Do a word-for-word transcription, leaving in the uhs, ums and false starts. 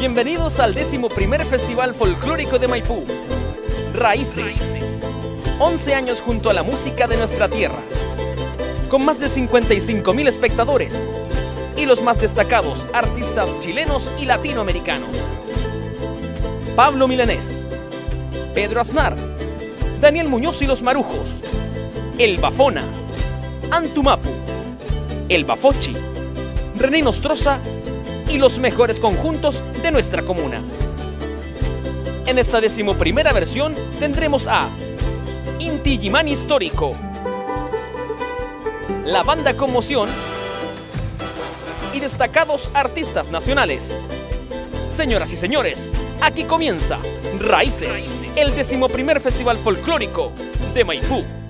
Bienvenidos al décimo primer Festival Folclórico de Maipú, Raíces. once años junto a la música de nuestra tierra, con más de cincuenta y cinco mil espectadores y los más destacados artistas chilenos y latinoamericanos. Pablo Milanés, Pedro Aznar, Daniel Muñoz y los Marujos, El Bafona, Antumapu, El Bafochi, René Nostroza y los mejores conjuntos de nuestra comuna. En esta decimoprimera versión tendremos a Inti Illimani Histórico, la Banda Conmoción y destacados artistas nacionales. Señoras y señores, aquí comienza Raíces, el decimoprimer Festival Folclórico de Maipú.